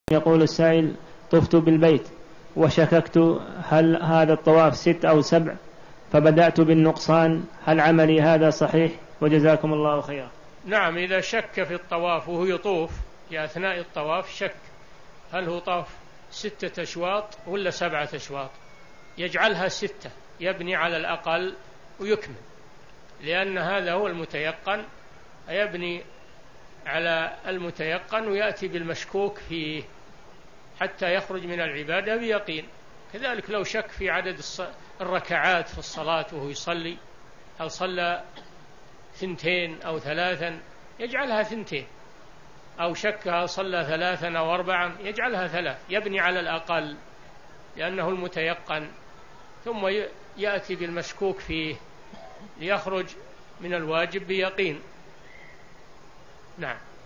يقول السائل: طفت بالبيت وشككت هل هذا الطواف 6 أو 7، فبدأت بالنقصان، هل عملي هذا صحيح؟ وجزاكم الله خيرا. نعم، إذا شك في الطواف وهو يطوف في أثناء الطواف، شك هل هو طاف 6 أشواط ولا 7 أشواط، يجعلها 6، يبني على الأقل ويكمل، لأن هذا هو المتيقن، يبني على المتيقن ويأتي بالمشكوك فيه حتى يخرج من العبادة بيقين. كذلك لو شك في عدد الركعات في الصلاة وهو يصلي، هل صلى 2 أو 3، يجعلها 2، أو شك هل صلى 3 أو 4، يجعلها 3، يبني على الأقل لأنه المتيقن، ثم يأتي بالمشكوك فيه ليخرج من الواجب بيقين. نعم.